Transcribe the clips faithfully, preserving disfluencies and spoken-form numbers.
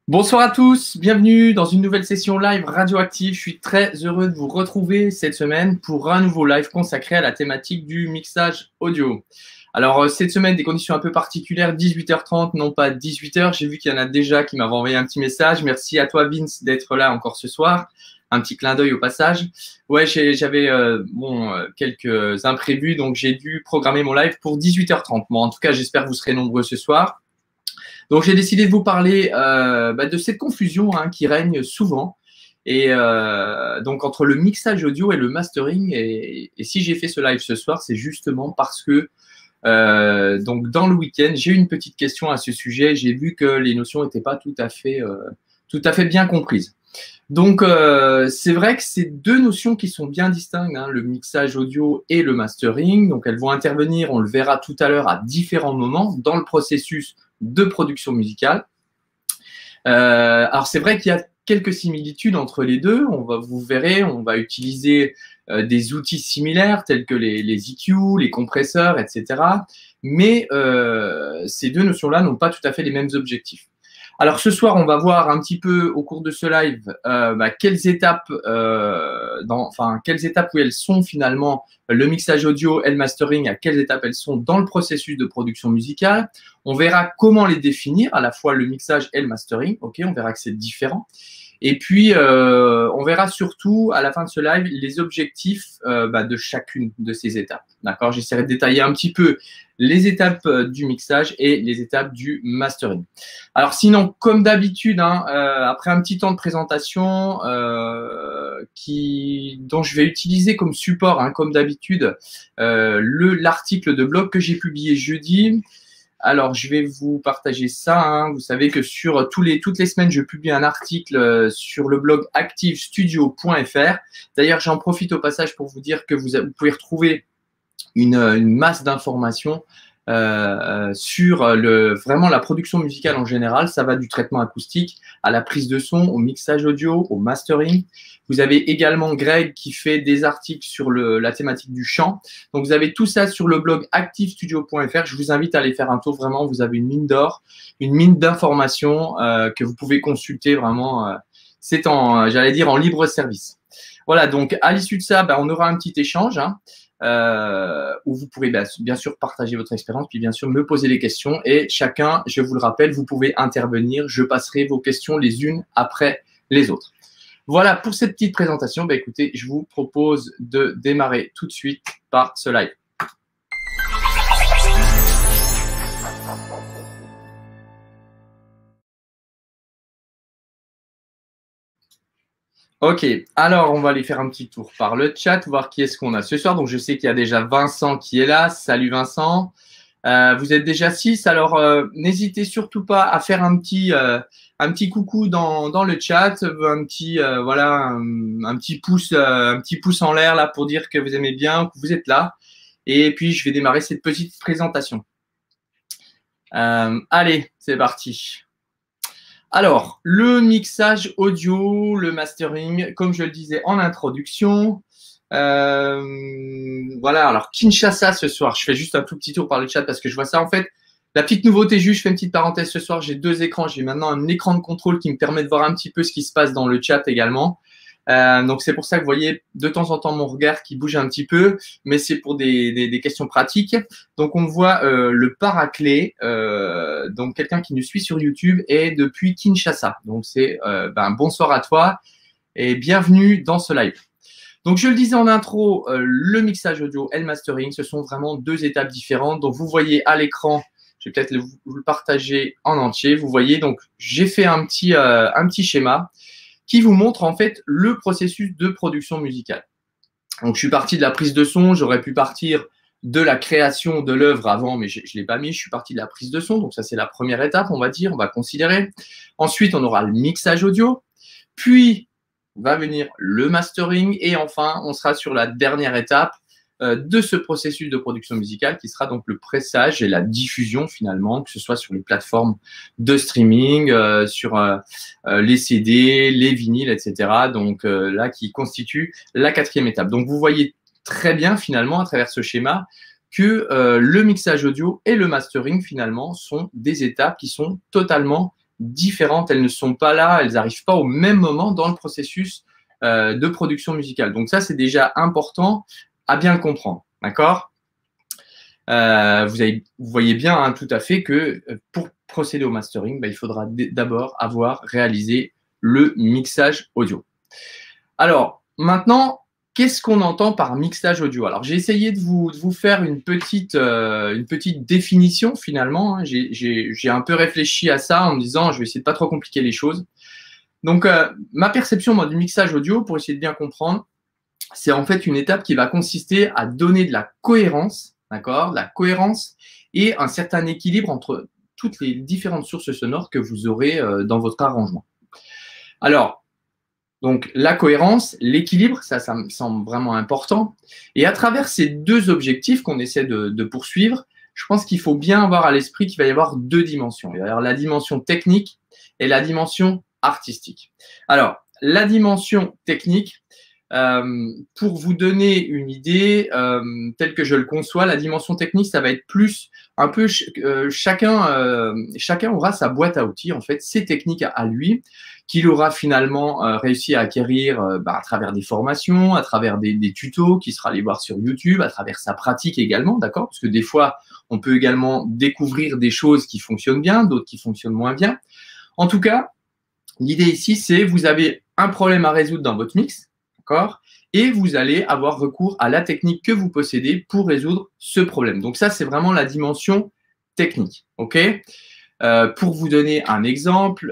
Bonsoir à tous, bienvenue dans une nouvelle session live radioactive. Je suis très heureux de vous retrouver cette semaine pour un nouveau live consacré à la thématique du mixage audio. Alors cette semaine, des conditions un peu particulières, dix-huit heures trente, non pas dix-huit heures. J'ai vu qu'il y en a déjà qui m'avaient envoyé un petit message. Merci à toi Vince d'être là encore ce soir. Un petit clin d'œil au passage. Ouais, j'avais euh, bon, euh, quelques imprévus, donc j'ai dû programmer mon live pour dix-huit heures trente. Bon, en tout cas, j'espère que vous serez nombreux ce soir. Donc, j'ai décidé de vous parler euh, bah, de cette confusion hein, qui règne souvent. Et euh, donc, entre le mixage audio et le mastering. Et, et si j'ai fait ce live ce soir, c'est justement parce que euh, donc dans le week-end, j'ai eu une petite question à ce sujet. J'ai vu que les notions n'étaient pas tout à fait, euh, tout à fait bien comprises. Donc, euh, c'est vrai que c'est deux notions qui sont bien distinctes, hein, le mixage audio et le mastering. Donc, elles vont intervenir, on le verra tout à l'heure, à différents moments dans le processus de production musicale. Euh, alors, c'est vrai qu'il y a quelques similitudes entre les deux. On va, vous verrez, on va utiliser euh, des outils similaires tels que les, les E Q, les compresseurs, et cetera. Mais euh, ces deux notions-là n'ont pas tout à fait les mêmes objectifs. Alors, ce soir, on va voir un petit peu au cours de ce live euh, bah, quelles étapes, euh, dans, enfin, quelles étapes où elles sont finalement le mixage audio et le mastering, à quelles étapes elles sont dans le processus de production musicale. On verra comment les définir, à la fois le mixage et le mastering. Ok, on verra que c'est différent. Et puis, euh, on verra surtout à la fin de ce live les objectifs euh, bah, de chacune de ces étapes. D'accord? J'essaierai de détailler un petit peu les étapes euh, du mixage et les étapes du mastering. Alors sinon, comme d'habitude, hein, euh, après un petit temps de présentation euh, qui, dont je vais utiliser comme support, hein, comme d'habitude, euh, le l'article de blog que j'ai publié jeudi. Alors, je vais vous partager ça. Hein. Vous savez que sur tous les, toutes les semaines, je publie un article sur le blog active studio point F R. D'ailleurs, j'en profite au passage pour vous dire que vous, vous pouvez retrouver une, une masse d'informations euh, sur le, vraiment la production musicale en général. Ça va du traitement acoustique à la prise de son, au mixage audio, au mastering. Vous avez également Greg qui fait des articles sur le, la thématique du chant. Donc, vous avez tout ça sur le blog active studio point F R. Je vous invite à aller faire un tour. Vraiment, vous avez une mine d'or, une mine d'informations euh, que vous pouvez consulter vraiment. Euh, c'est en, j'allais dire, en libre service. Voilà, donc à l'issue de ça, ben, on aura un petit échange hein, euh, où vous pourrez ben, bien sûr partager votre expérience, puis bien sûr me poser des questions. Et chacun, je vous le rappelle, vous pouvez intervenir. Je passerai vos questions les unes après les autres. Voilà pour cette petite présentation. Ben, écoutez, je vous propose de démarrer tout de suite par ce live. Ok, alors on va aller faire un petit tour par le chat, voir qui est-ce qu'on a ce soir. Donc je sais qu'il y a déjà Vincent qui est là. Salut Vincent. Euh, vous êtes déjà six, alors euh, n'hésitez surtout pas à faire un petit, euh, un petit coucou dans, dans le chat, un petit, euh, voilà, un, un petit pouce, euh, un petit pouce en l'air là pour dire que vous aimez bien, que vous êtes là. Et puis je vais démarrer cette petite présentation. Euh, allez, c'est parti. Alors, le mixage audio, le mastering, comme je le disais en introduction. Euh, voilà, alors Kinshasa ce soir, je fais juste un tout petit tour par le chat parce que je vois ça. En fait, la petite nouveauté, juste, je fais une petite parenthèse ce soir, j'ai deux écrans. J'ai maintenant un écran de contrôle qui me permet de voir un petit peu ce qui se passe dans le chat également. Euh, donc, c'est pour ça que vous voyez de temps en temps mon regard qui bouge un petit peu, mais c'est pour des, des, des questions pratiques. Donc, on voit euh, le Paraclet, euh, donc quelqu'un qui nous suit sur YouTube et depuis Kinshasa. Donc, c'est euh, ben, bonsoir à toi et bienvenue dans ce live. Donc, je le disais en intro, euh, le mixage audio et le mastering, ce sont vraiment deux étapes différentes. Donc, vous voyez à l'écran, je vais peut-être le, vous le partager en entier. Vous voyez, donc, j'ai fait un petit, euh, un petit schéma qui vous montre en fait le processus de production musicale. Donc, je suis parti de la prise de son, j'aurais pu partir de la création de l'œuvre avant, mais je ne l'ai pas mis, je suis parti de la prise de son, donc ça c'est la première étape, on va dire, on va considérer. Ensuite, on aura le mixage audio, puis va venir le mastering, et enfin, on sera sur la dernière étape euh, de ce processus de production musicale qui sera donc le pressage et la diffusion finalement, que ce soit sur les plateformes de streaming, euh, sur euh, euh, les C D, les vinyles, et cetera. Donc euh, là, qui constitue la quatrième étape. Donc vous voyez très bien finalement à travers ce schéma que euh, le mixage audio et le mastering finalement sont des étapes qui sont totalement différentes, elles ne sont pas là, elles n'arrivent pas au même moment dans le processus euh, de production musicale. Donc ça, c'est déjà important à bien le comprendre, d'accord? euh, vous, avez, vous voyez bien hein, tout à fait que pour procéder au mastering, bah, il faudra d'abord avoir réalisé le mixage audio. Alors, maintenant, qu'est-ce qu'on entend par mixage audio? Alors, j'ai essayé de vous, de vous faire une petite, euh, une petite définition finalement. Hein. J'ai un peu réfléchi à ça en me disant, je vais essayer de pas trop compliquer les choses. Donc, euh, ma perception moi, du mixage audio, pour essayer de bien comprendre, c'est en fait une étape qui va consister à donner de la cohérence, d'accord, la cohérence et un certain équilibre entre toutes les différentes sources sonores que vous aurez euh, dans votre arrangement. Alors, donc la cohérence, l'équilibre, ça, ça me semble vraiment important. Et à travers ces deux objectifs qu'on essaie de, de poursuivre, je pense qu'il faut bien avoir à l'esprit qu'il va y avoir deux dimensions. Il va y avoir la dimension technique et la dimension artistique. Alors, la dimension technique, euh, pour vous donner une idée euh, telle que je le conçois, la dimension technique, ça va être plus un peu ch euh, chacun, euh, chacun aura sa boîte à outils, en fait, ses techniques à, à lui, qu'il aura finalement euh, réussi à acquérir euh, bah, à travers des formations, à travers des, des tutos qu'il sera allé voir sur YouTube, à travers sa pratique également, d'accord? Parce que des fois, on peut également découvrir des choses qui fonctionnent bien, d'autres qui fonctionnent moins bien. En tout cas, l'idée ici, c'est vous avez un problème à résoudre dans votre mix, d'accord? Et vous allez avoir recours à la technique que vous possédez pour résoudre ce problème. Donc ça, c'est vraiment la dimension technique, ok? Euh, pour vous donner un exemple,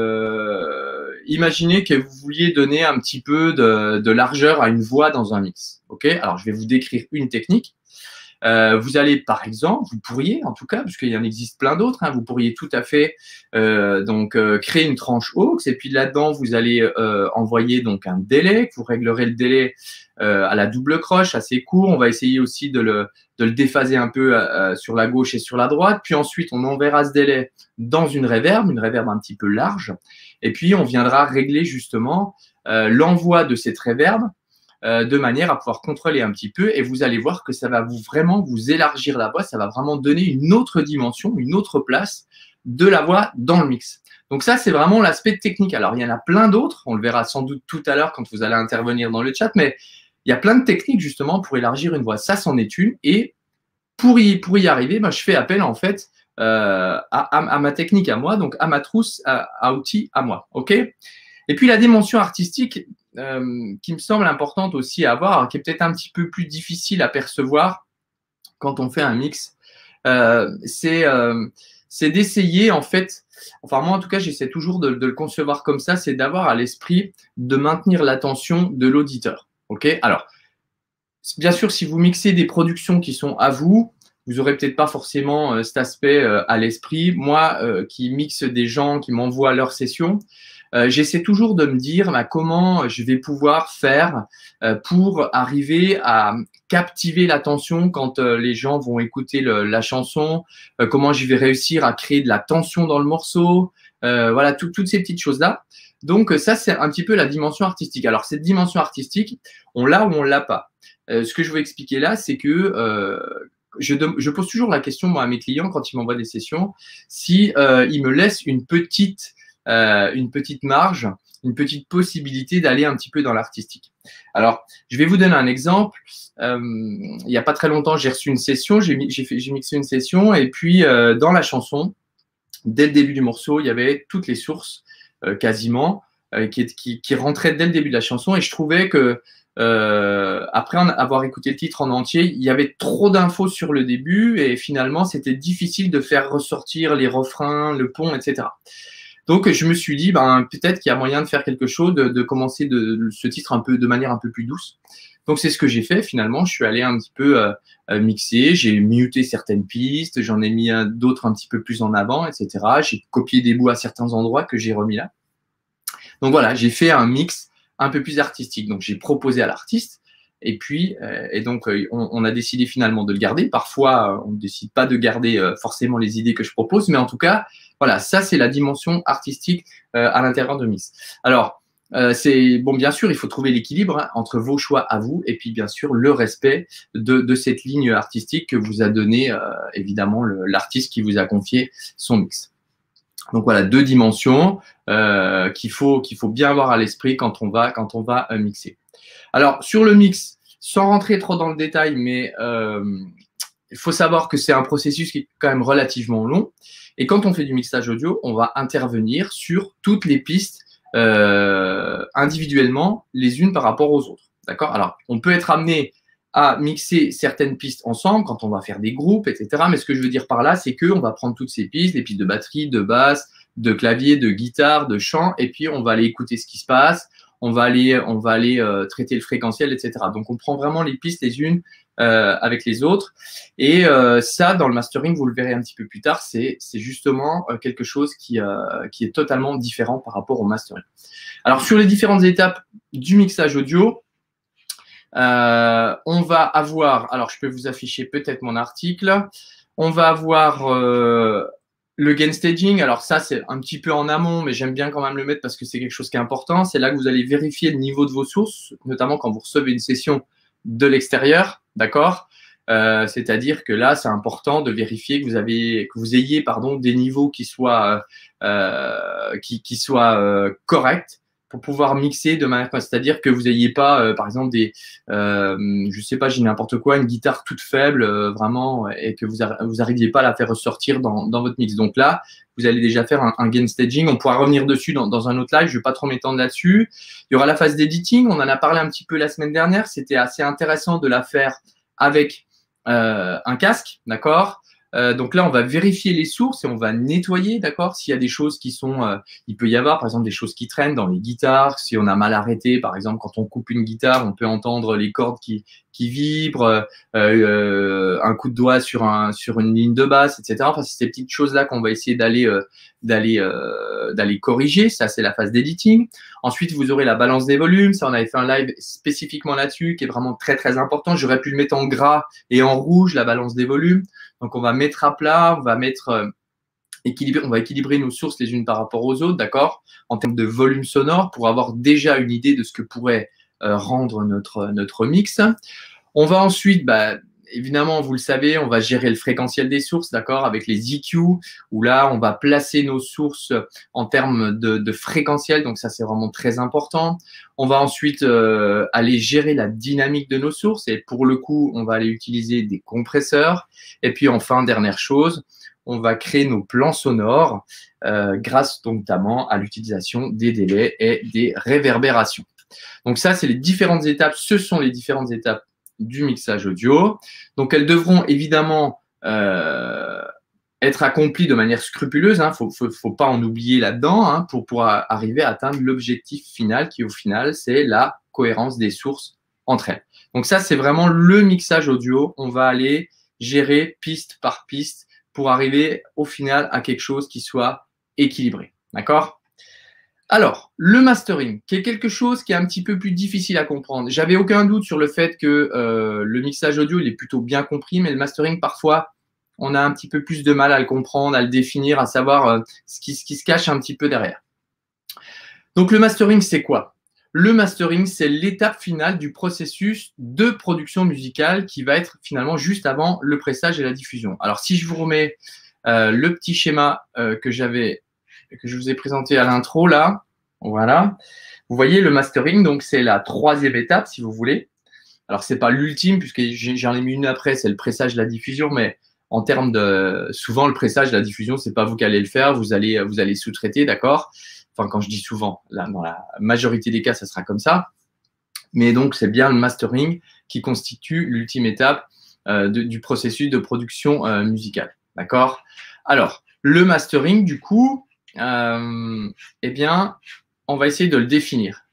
euh, imaginez que vous vouliez donner un petit peu de, de largeur à une voix dans un mix. Ok? Alors, je vais vous décrire une technique. Euh, vous allez, par exemple, vous pourriez, en tout cas, parce qu'il y en existe plein d'autres, hein, vous pourriez tout à fait euh, donc euh, créer une tranche aux et puis là-dedans, vous allez euh, envoyer donc un délai. Vous réglerez le délai euh, à la double croche, assez court. On va essayer aussi de le, de le déphaser un peu euh, sur la gauche et sur la droite. Puis ensuite, on enverra ce délai dans une reverb, une reverb un petit peu large. Et puis, on viendra régler justement euh, l'envoi de cette reverb Euh, de manière à pouvoir contrôler un petit peu et vous allez voir que ça va vous vraiment vous élargir la voix, ça va vraiment donner une autre dimension, une autre place de la voix dans le mix. Donc ça, c'est vraiment l'aspect technique. Alors, il y en a plein d'autres, on le verra sans doute tout à l'heure quand vous allez intervenir dans le chat, mais il y a plein de techniques justement pour élargir une voix. Ça, c'en est une et pour y, pour y arriver, ben, je fais appel en fait euh, à, à, à ma technique à moi, donc à ma trousse à, à outils à moi. Ok ? Et puis la dimension artistique, Euh, qui me semble importante aussi à avoir, qui est peut-être un petit peu plus difficile à percevoir quand on fait un mix, euh, c'est euh, d'essayer en fait, enfin moi en tout cas j'essaie toujours de, de le concevoir comme ça, c'est d'avoir à l'esprit de maintenir l'attention de l'auditeur. Ok, alors bien sûr si vous mixez des productions qui sont à vous, vous aurez peut-être pas forcément euh, cet aspect euh, à l'esprit. Moi euh, qui mixe des gens qui m'envoient leurs sessions, Euh, j'essaie toujours de me dire bah, comment je vais pouvoir faire euh, pour arriver à captiver l'attention quand euh, les gens vont écouter le, la chanson, euh, comment je vais réussir à créer de la tension dans le morceau, euh, voilà, tout, toutes ces petites choses-là. Donc ça, c'est un petit peu la dimension artistique. Alors cette dimension artistique, on l'a ou on l'a pas. Euh, ce que je veux expliquer là, c'est que euh, je, je pose toujours la question moi, à mes clients quand ils m'envoient des sessions, si euh, ils me laissent une petite Euh, une petite marge, une petite possibilité d'aller un petit peu dans l'artistique. Alors, je vais vous donner un exemple. Euh, il n'y a pas très longtemps, j'ai reçu une session, j'ai mixé une session et puis euh, dans la chanson, dès le début du morceau, il y avait toutes les sources euh, quasiment euh, qui, qui, qui rentraient dès le début de la chanson et je trouvais que euh, après en avoir écouté le titre en entier, il y avait trop d'infos sur le début et finalement, c'était difficile de faire ressortir les refrains, le pont, et cetera. Donc, je me suis dit, ben, peut-être qu'il y a moyen de faire quelque chose, de, de commencer de, de ce titre un peu, de manière un peu plus douce. Donc, c'est ce que j'ai fait finalement. Je suis allé un petit peu euh, mixer, j'ai muté certaines pistes, j'en ai mis d'autres un petit peu plus en avant, et cetera. J'ai copié des bouts à certains endroits que j'ai remis là. Donc, voilà, j'ai fait un mix un peu plus artistique. Donc, j'ai proposé à l'artiste. Et puis, euh, et donc, euh, on, on a décidé finalement de le garder. Parfois, euh, on ne décide pas de garder euh, forcément les idées que je propose, mais en tout cas, voilà, ça c'est la dimension artistique euh, à l'intérieur de mix. Alors, euh, c'est bon, bien sûr, il faut trouver l'équilibre hein, entre vos choix à vous et puis bien sûr le respect de, de cette ligne artistique que vous a donné euh, évidemment l'artiste qui vous a confié son mix. Donc voilà, deux dimensions euh, qu'il faut, qu'il faut bien avoir à l'esprit quand on va, quand on va euh, mixer. Alors, sur le mix, sans rentrer trop dans le détail, mais euh, il faut savoir que c'est un processus qui est quand même relativement long. Et quand on fait du mixage audio, on va intervenir sur toutes les pistes euh, individuellement, les unes par rapport aux autres. D'accord? Alors, on peut être amené à mixer certaines pistes ensemble quand on va faire des groupes, et cetera. Mais ce que je veux dire par là, c'est qu'on va prendre toutes ces pistes, les pistes de batterie, de basse, de clavier, de guitare, de chant, et puis on va aller écouter ce qui se passe, on va aller, on va aller euh, traiter le fréquentiel, et cetera. Donc, on prend vraiment les pistes les unes euh, avec les autres. Et euh, ça, dans le mastering, vous le verrez un petit peu plus tard, c'est justement euh, quelque chose qui, euh, qui est totalement différent par rapport au mastering. Alors, sur les différentes étapes du mixage audio, euh, on va avoir, alors je peux vous afficher peut-être mon article, on va avoir euh, le gain staging. Alors ça, c'est un petit peu en amont, mais j'aime bien quand même le mettre parce que c'est quelque chose qui est important. C'est là que vous allez vérifier le niveau de vos sources, notamment quand vous recevez une session de l'extérieur, d'accord? Euh, C'est-à-dire que là, c'est important de vérifier que vous avez, que vous ayez, pardon, des niveaux qui soient, euh, qui, qui soient euh, corrects pour pouvoir mixer de manière, c'est-à-dire que vous n'ayez pas, euh, par exemple, des, euh, je sais pas, j'ai n'importe quoi, une guitare toute faible, euh, vraiment, et que vous vous arriviez pas à la faire ressortir dans, dans votre mix. Donc là, vous allez déjà faire un, un gain staging. On pourra revenir dessus dans, dans un autre live. Je vais pas trop m'étendre là-dessus. Il y aura la phase d'editing. On en a parlé un petit peu la semaine dernière. C'était assez intéressant de la faire avec euh, un casque, d'accord? Euh, donc là, on va vérifier les sources et on va nettoyer, d'accord? S'il y a des choses qui sont, euh, il peut y avoir par exemple des choses qui traînent dans les guitares. Si on a mal arrêté, par exemple, quand on coupe une guitare, on peut entendre les cordes qui qui vibrent, euh, euh, un coup de doigt sur un sur une ligne de basse, et cetera. Enfin, c'est ces petites choses là qu'on va essayer d'aller euh, d'aller euh, d'aller corriger. Ça, c'est la phase d'editing. Ensuite, vous aurez la balance des volumes. Ça, on avait fait un live spécifiquement là-dessus, qui est vraiment très très important. J'aurais pu le mettre en gras et en rouge, la balance des volumes. Donc, on va mettre à plat, on va mettre euh, équilibrer, on va équilibrer nos sources les unes par rapport aux autres, d'accord, en termes de volume sonore, pour avoir déjà une idée de ce que pourrait euh, rendre notre notre mix. On va ensuite, bah, évidemment, vous le savez, on va gérer le fréquentiel des sources, d'accord, avec les E Q, où là, on va placer nos sources en termes de, de fréquentiel, donc ça, c'est vraiment très important. On va ensuite euh, aller gérer la dynamique de nos sources, et pour le coup, on va aller utiliser des compresseurs. Et puis, enfin, dernière chose, on va créer nos plans sonores euh, grâce donc, notamment à l'utilisation des délais et des réverbérations. Donc ça, c'est les différentes étapes, ce sont les différentes étapes du mixage audio. Donc, elles devront évidemment euh, être accomplies de manière scrupuleuse. Il hein, ne faut, faut, faut pas en oublier là-dedans hein, pour pouvoir arriver à atteindre l'objectif final qui, au final, c'est la cohérence des sources entre elles. Donc, ça, c'est vraiment le mixage audio. On va aller gérer piste par piste pour arriver au final à quelque chose qui soit équilibré. D'accord ? Alors, le mastering, qui est quelque chose qui est un petit peu plus difficile à comprendre. J'avais aucun doute sur le fait que euh, le mixage audio, il est plutôt bien compris, mais le mastering, parfois, on a un petit peu plus de mal à le comprendre, à le définir, à savoir euh, ce, qui, ce qui se cache un petit peu derrière. Donc, le mastering, c'est quoi? Le mastering, c'est l'étape finale du processus de production musicale qui va être finalement juste avant le pressage et la diffusion. Alors, si je vous remets euh, le petit schéma euh, que j'avais que je vous ai présenté à l'intro là, voilà. Vous voyez le mastering, donc c'est la troisième étape si vous voulez. Alors c'est pas l'ultime puisque j'en ai mis une après, c'est le pressage, la diffusion, mais en termes de souvent le pressage, la diffusion, c'est pas vous qui allez le faire, vous allez vous allez sous-traiter, d'accord. Enfin quand je dis souvent, là dans la majorité des cas, ça sera comme ça. Mais donc c'est bien le mastering qui constitue l'ultime étape euh, de, du processus de production euh, musicale, d'accord. Alors le mastering du coup. Euh, eh bien, on va essayer de le définir.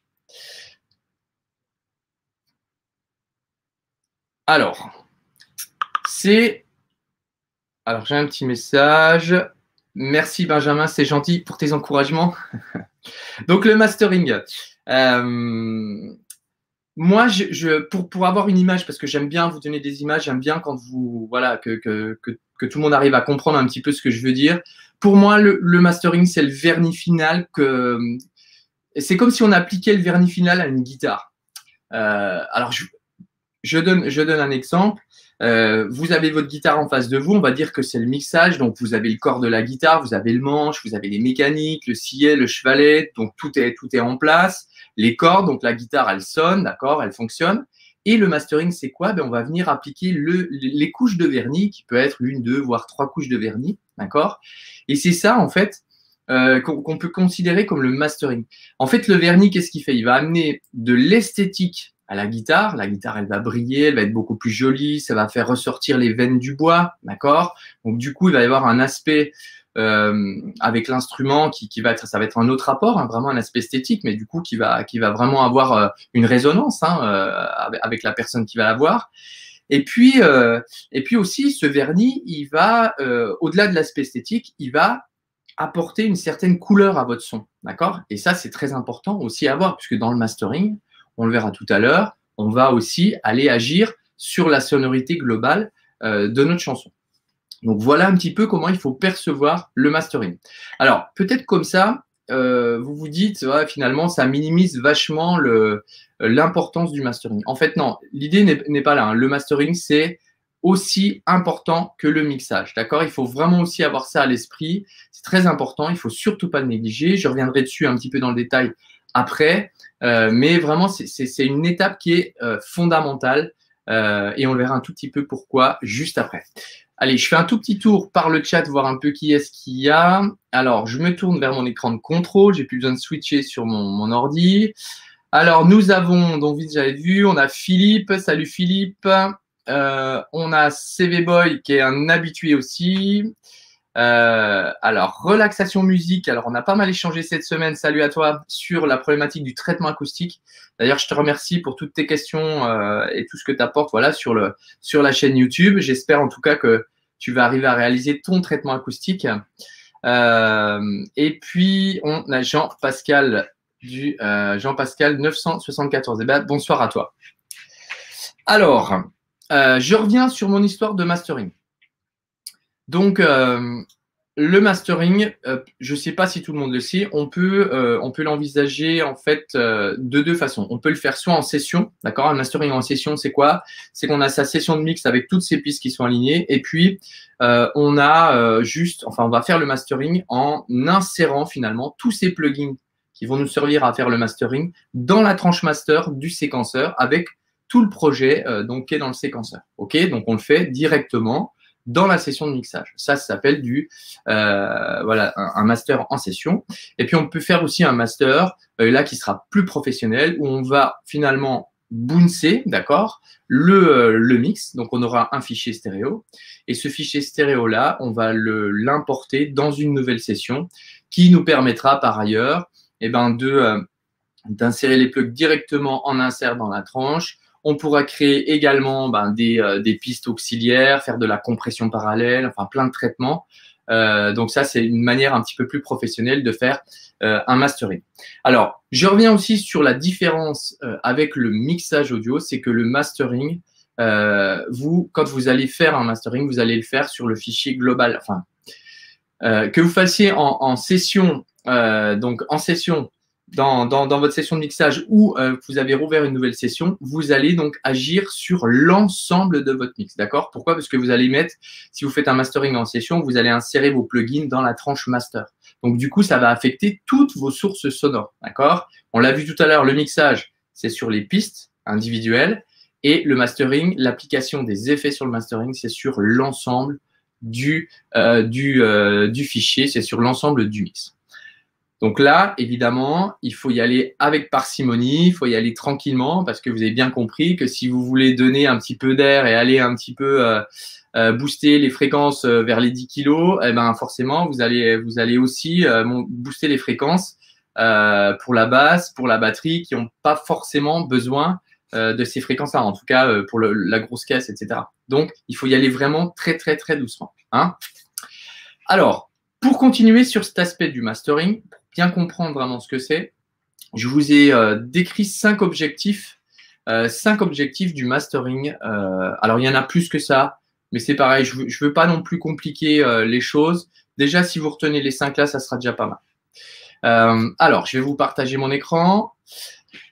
Alors, c'est... Alors, j'ai un petit message. Merci Benjamin, c'est gentil pour tes encouragements. Donc, le mastering. Euh, moi, je, je, pour, pour avoir une image, parce que j'aime bien vous donner des images, j'aime bien quand vous... Voilà, que, que, que, que tout le monde arrive à comprendre un petit peu ce que je veux dire. Pour moi, le, le mastering, c'est le vernis final que... C'est comme si on appliquait le vernis final à une guitare. Euh, alors, je, je, donne, je donne un exemple. Euh, vous avez votre guitare en face de vous, on va dire que c'est le mixage, donc vous avez le corps de la guitare, vous avez le manche, vous avez les mécaniques, le sillet, le chevalet, donc tout est, tout est en place. Les cordes, donc la guitare, elle sonne, d'accord, elle fonctionne. Et le mastering, c'est quoi? Ben, on va venir appliquer le, les couches de vernis, qui peut être une, deux, voire trois couches de vernis, d'accord? Et c'est ça, en fait, euh, qu'on qu'on peut considérer comme le mastering. En fait, le vernis, qu'est-ce qu'il fait? Il va amener de l'esthétique à la guitare. La guitare, elle va briller, elle va être beaucoup plus jolie, ça va faire ressortir les veines du bois, d'accord? Donc, du coup, il va y avoir un aspect euh, avec l'instrument qui, qui va être, ça va être un autre rapport, hein, vraiment un aspect esthétique, mais du coup, qui va, qui va vraiment avoir euh, une résonance hein, euh, avec la personne qui va l'avoir. Et puis, euh, et puis aussi, ce vernis, il va, euh, au-delà de l'aspect esthétique, il va apporter une certaine couleur à votre son, d'accord? Et ça, c'est très important aussi à voir, puisque dans le mastering, on le verra tout à l'heure, on va aussi aller agir sur la sonorité globale euh, de notre chanson. Donc, voilà un petit peu comment il faut percevoir le mastering. Alors, peut-être comme ça, euh, vous vous dites, ouais, finalement, ça minimise vachement le, l'importance du mastering. En fait, non, l'idée n'est pas là. Hein. Le mastering, c'est aussi important que le mixage, d'accord? Il faut vraiment aussi avoir ça à l'esprit. C'est très important, il ne faut surtout pas le négliger. Je reviendrai dessus un petit peu dans le détail après. Euh, mais vraiment, c'est une étape qui est euh, fondamentale euh, et on verra un tout petit peu pourquoi juste après. Allez, je fais un tout petit tour par le chat, voir un peu qui est-ce qu'il y a. Alors, je me tourne vers mon écran de contrôle. J'ai plus besoin de switcher sur mon, mon ordi. Alors, nous avons, donc vite j'avais vu, on a Philippe. Salut Philippe. Euh, on a C V Boy qui est un habitué aussi. Euh, alors, relaxation musique. Alors, on a pas mal échangé cette semaine, salut à toi, sur la problématique du traitement acoustique. D'ailleurs, je te remercie pour toutes tes questions euh, et tout ce que tu apportes voilà, sur, le, sur la chaîne YouTube. J'espère en tout cas que tu vas arriver à réaliser ton traitement acoustique. Euh, et puis, on a Jean-Pascal du euh, Jean-Pascal neuf cent soixante-quatorze. Eh ben, bonsoir à toi. Alors, euh, je reviens sur mon histoire de mastering. Donc, euh, le mastering, euh, je ne sais pas si tout le monde le sait, on peut, euh, on peut l'envisager en fait euh, de deux façons. On peut le faire soit en session, d'accord? Un mastering en session, c'est quoi? C'est qu'on a sa session de mix avec toutes ces pistes qui sont alignées, et puis euh, on a euh, juste, enfin, on va faire le mastering en insérant finalement tous ces plugins qui vont nous servir à faire le mastering dans la tranche master du séquenceur avec tout le projet euh, donc qui est dans le séquenceur. Ok? Donc on le fait directement dans la session de mixage. Ça, ça s'appelle du euh, voilà un, un master en session. Et puis on peut faire aussi un master euh, là qui sera plus professionnel où on va finalement bouncer, d'accord, le, euh, le mix. Donc on aura un fichier stéréo et ce fichier stéréo là, on va le l'importer dans une nouvelle session qui nous permettra par ailleurs eh ben de euh, d'insérer les plugs directement en insert dans la tranche. On pourra créer également ben, des, euh, des pistes auxiliaires, faire de la compression parallèle, enfin plein de traitements. Euh, donc ça, c'est une manière un petit peu plus professionnelle de faire euh, un mastering. Alors, je reviens aussi sur la différence euh, avec le mixage audio, c'est que le mastering, euh, vous, quand vous allez faire un mastering, vous allez le faire sur le fichier global. Enfin, euh, que vous fassiez en, en session, euh, donc en session, Dans, dans, dans votre session de mixage ou euh, vous avez rouvert une nouvelle session, vous allez donc agir sur l'ensemble de votre mix, d'accord? Pourquoi? Parce que vous allez mettre, si vous faites un mastering en session, vous allez insérer vos plugins dans la tranche master. Donc, du coup, ça va affecter toutes vos sources sonores, d'accord? On l'a vu tout à l'heure, le mixage, c'est sur les pistes individuelles et le mastering, l'application des effets sur le mastering, c'est sur l'ensemble du, euh, du, euh, du fichier, c'est sur l'ensemble du mix. Donc là, évidemment, il faut y aller avec parcimonie, il faut y aller tranquillement parce que vous avez bien compris que si vous voulez donner un petit peu d'air et aller un petit peu euh, euh, booster les fréquences euh, vers les dix kilos, eh ben forcément, vous allez, vous allez aussi euh, booster les fréquences euh, pour la basse, pour la batterie qui n'ont pas forcément besoin euh, de ces fréquences-là, en tout cas euh, pour le, la grosse caisse, et cetera. Donc, il faut y aller vraiment très, très, très doucement. Hein. Alors, pour continuer sur cet aspect du mastering, bien comprendre vraiment ce que c'est, je vous ai euh, décrit cinq objectifs, euh, cinq objectifs du mastering. Euh, alors, il y en a plus que ça, mais c'est pareil, je ne veux pas non plus compliquer euh, les choses. Déjà, si vous retenez les cinq là, ça sera déjà pas mal. Euh, alors, je vais vous partager mon écran.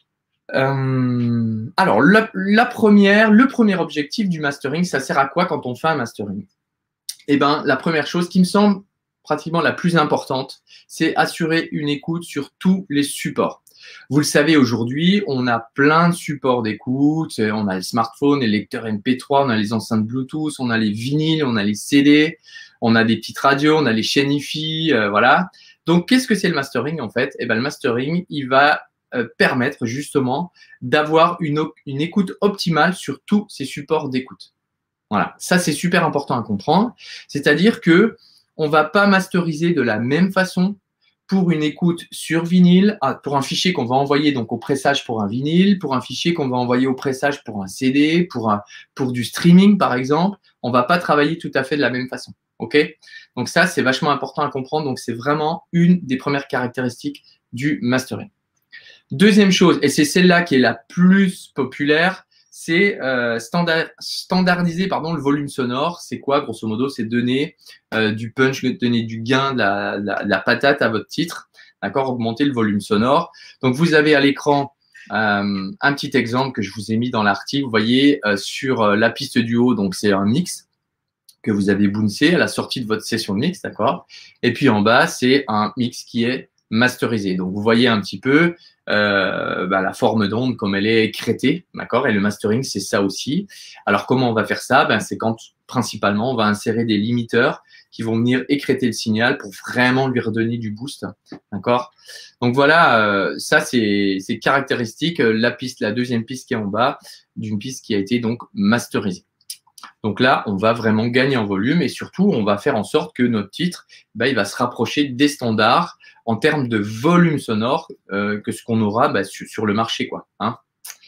Euh, alors, la, la première, le premier objectif du mastering, ça sert à quoi quand on fait un mastering? Eh ben, la première chose qui me semble pratiquement la plus importante, c'est assurer une écoute sur tous les supports. Vous le savez, aujourd'hui, on a plein de supports d'écoute. On a le smartphone, les lecteurs M P trois, on a les enceintes Bluetooth, on a les vinyles, on a les C D, on a des petites radios, on a les chaînes Hi-Fi, euh, voilà. Donc, qu'est-ce que c'est le mastering en fait? Eh ben, le mastering, il va euh, permettre justement d'avoir une, une écoute optimale sur tous ces supports d'écoute. Voilà, ça c'est super important à comprendre. C'est-à-dire que on va pas masteriser de la même façon pour une écoute sur vinyle, pour un fichier qu'on va envoyer donc au pressage pour un vinyle, pour un fichier qu'on va envoyer au pressage pour un C D, pour un, pour du streaming par exemple. On va pas travailler tout à fait de la même façon. Ok? Donc ça c'est vachement important à comprendre. Donc c'est vraiment une des premières caractéristiques du mastering. Deuxième chose, et c'est celle-là qui est la plus populaire, c'est euh, standard, standardiser pardon, le volume sonore. C'est quoi, grosso modo? C'est donner euh, du punch, donner du gain, de la, la, la patate à votre titre, d'accord? Augmenter le volume sonore. Donc, vous avez à l'écran euh, un petit exemple que je vous ai mis dans l'article. Vous voyez, euh, sur euh, la piste du haut, donc c'est un mix que vous avez bouncé à la sortie de votre session de mix, d'accord? Et puis en bas, c'est un mix qui est masterisé. Donc, vous voyez un petit peu euh, bah, la forme d'onde comme elle est écrétée, d'accord? Et le mastering, c'est ça aussi. Alors, comment on va faire ça? Ben, c'est quand, principalement, on va insérer des limiteurs qui vont venir écréter le signal pour vraiment lui redonner du boost, d'accord? Donc, voilà, euh, ça, c'est caractéristique. La piste, la deuxième piste qui est en bas, d'une piste qui a été donc masterisée. Donc là, on va vraiment gagner en volume et surtout, on va faire en sorte que notre titre, bah, il va se rapprocher des standards en termes de volume sonore euh, que ce qu'on aura bah, sur, sur le marché, quoi. Hein.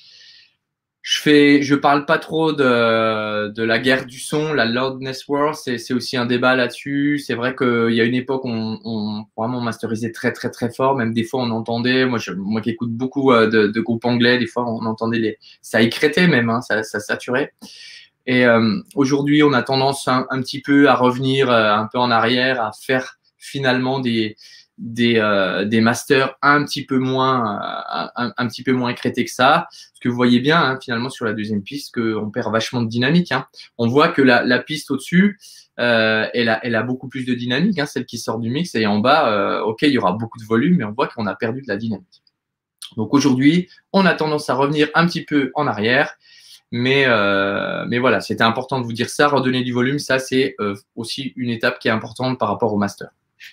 Je fais, je parle pas trop de, de la guerre du son, la loudness war, c'est aussi un débat là-dessus. C'est vrai qu'il y a une époque, on, on vraiment masterisait très très très fort. Même des fois, on entendait, moi, je, moi qui écoute beaucoup euh, de, de groupes anglais, des fois, on entendait les, ça écrétait même, hein, ça, ça saturait. Et euh, aujourd'hui, on a tendance un, un petit peu à revenir euh, un peu en arrière, à faire finalement des des, euh, des masters un petit peu moins euh, un, un petit peu moins écrétés que ça. Parce que vous voyez bien hein, finalement sur la deuxième piste qu'on perd vachement de dynamique. Hein. On voit que la, la piste au-dessus, euh, elle, a, elle a beaucoup plus de dynamique, hein, celle qui sort du mix. Et en bas, euh, ok, il y aura beaucoup de volume, mais on voit qu'on a perdu de la dynamique. Donc aujourd'hui, on a tendance à revenir un petit peu en arrière. Mais, euh, mais voilà, c'était important de vous dire ça. Redonner du volume, ça, c'est euh, aussi une étape qui est importante par rapport au master.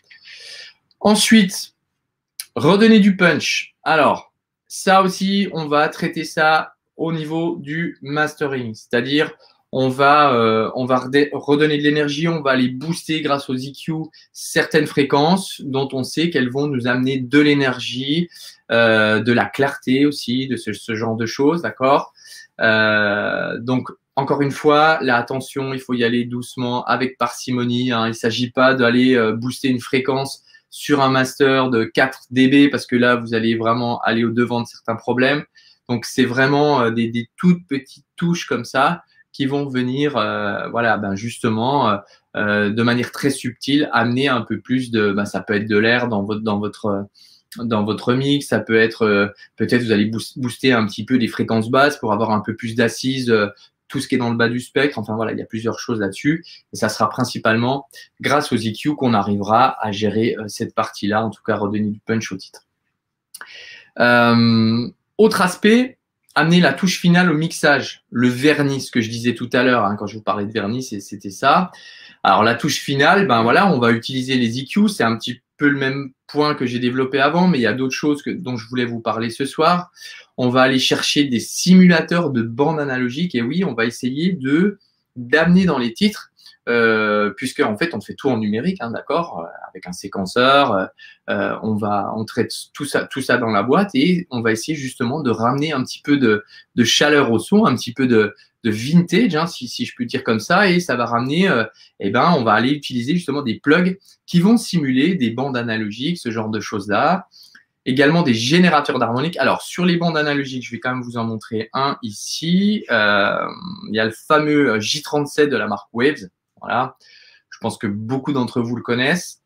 Ensuite, redonner du punch. Alors, ça aussi, on va traiter ça au niveau du mastering. C'est-à-dire, on va, euh, on va redonner de l'énergie, on va aller booster grâce aux E Q certaines fréquences dont on sait qu'elles vont nous amener de l'énergie, euh, de la clarté aussi, de ce, ce genre de choses, d'accord? Euh, donc, encore une fois, là, attention, il faut y aller doucement, avec parcimonie. Hein. Il ne s'agit pas d'aller euh, booster une fréquence sur un master de quatre décibels parce que là, vous allez vraiment aller au-devant de certains problèmes. Donc, c'est vraiment euh, des, des toutes petites touches comme ça qui vont venir, euh, voilà, ben justement, euh, euh, de manière très subtile, amener un peu plus de, ben, ça peut être de l'air dans votre, dans votre dans votre mix, ça peut être euh, peut-être vous allez booster un petit peu des fréquences basses pour avoir un peu plus d'assises, euh, tout ce qui est dans le bas du spectre. Enfin voilà, il y a plusieurs choses là-dessus. Et ça sera principalement grâce aux E Q qu'on arrivera à gérer euh, cette partie-là, en tout cas redonner du punch au titre. Euh, autre aspect, amener la touche finale au mixage, le vernis, ce que je disais tout à l'heure hein, quand je vous parlais de vernis, c'était ça. Alors la touche finale, ben voilà, on va utiliser les E Q, c'est un petit peu le même point que j'ai développé avant, mais il y a d'autres choses que, dont je voulais vous parler ce soir. On va aller chercher des simulateurs de bandes analogiques et oui, on va essayer de d'amener dans les titres, euh, puisque en fait on fait tout en numérique, hein, d'accord, euh, avec un séquenceur, euh, on va on traite tout ça tout ça dans la boîte et on va essayer justement de ramener un petit peu de, de chaleur au son, un petit peu de de vintage, hein, si, si je peux dire comme ça, et ça va ramener, euh, eh ben, on va aller utiliser justement des plugs qui vont simuler des bandes analogiques, ce genre de choses-là. Également des générateurs d'harmonique. Alors, sur les bandes analogiques, je vais quand même vous en montrer un ici. Euh, il y a le fameux J trente-sept de la marque Waves. Voilà. Je pense que beaucoup d'entre vous le connaissent.